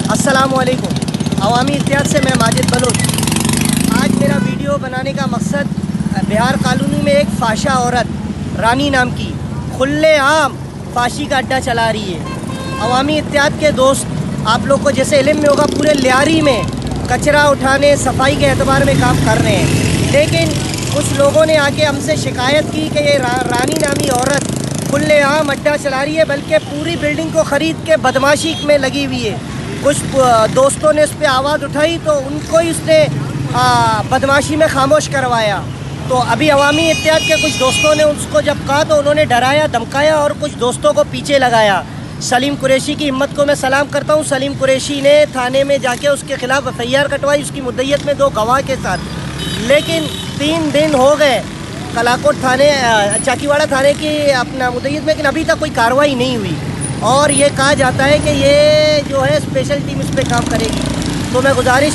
अस्सलामुअलैकुम। अवामी इत्तेहाद से मैं माजिद बलोच। आज मेरा वीडियो बनाने का मकसद बिहार कॉलोनी में एक फाशा औरत रानी नाम की खुल्लेआम फाशी का अड्डा चला रही है। अवामी इत्तेहाद के दोस्त आप लोग को जैसे इल्म में होगा, पूरे लियारी में कचरा उठाने सफाई के एतबार में काम कर रहे हैं, लेकिन कुछ लोगों ने आके हमसे शिकायत की कि ये रानी नामी औरत खुल्लेआम अड्डा चला रही है, बल्कि पूरी बिल्डिंग को ख़रीद के बदमाशी में लगी हुई है। कुछ दोस्तों ने उस पर आवाज़ उठाई तो उनको ही उसने बदमाशी में खामोश करवाया। तो अभी अवामी इत्तेहाद के कुछ दोस्तों ने उसको जब कहा तो उन्होंने डराया धमकाया और कुछ दोस्तों को पीछे लगाया। सलीम कुरैशी की हिम्मत को मैं सलाम करता हूँ। सलीम कुरैशी ने थाने में जाके उसके ख़िलाफ़ FIR कटवाई, उसकी मुद्दइयत में 2 गवाह के साथ। लेकिन 3 दिन हो गए कलाकोट थाने चाकीवाड़ा थाने की अपना मुद्दइयत में, लेकिन अभी तक कोई कार्रवाई नहीं हुई और ये कहा जाता है कि ये जो है स्पेशल टीम इस पर काम करेगी। तो मैं गुजारिश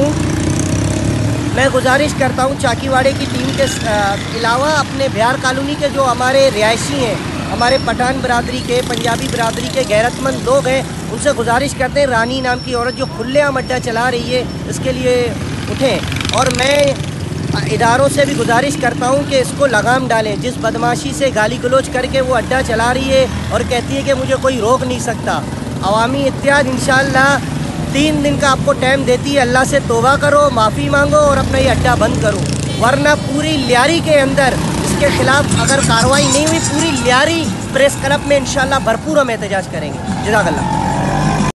करता हूँ चाकीवाड़े की टीम के अलावा अपने बिहार कॉलोनी के जो हमारे रिहायशी हैं, हमारे पठान बिरादरी के, पंजाबी बिरादरी के गैरतमंद लोग हैं, उनसे गुजारिश करते हैं रानी नाम की औरत जो खुल्लेआम अड्डा चला रही है इसके लिए उठें। और मैं इदारों से भी गुजारिश करता हूं कि इसको लगाम डालें। जिस बदमाशी से गाली गलोच करके वो अड्डा चला रही है और कहती है कि मुझे कोई रोक नहीं सकता। अवामी इत्तेहाद इंशाअल्लाह 3 दिन का आपको टाइम देती है। अल्लाह से तौबा करो, माफ़ी मांगो और अपना ये अड्डा बंद करो, वरना पूरी लियारी के अंदर इसके ख़िलाफ़ अगर कार्रवाई नहीं हुई, पूरी लियारी प्रेस क्लब में इंशाअल्लाह भरपूर हम एहतजाज करेंगे। जज़ाकल्लाह।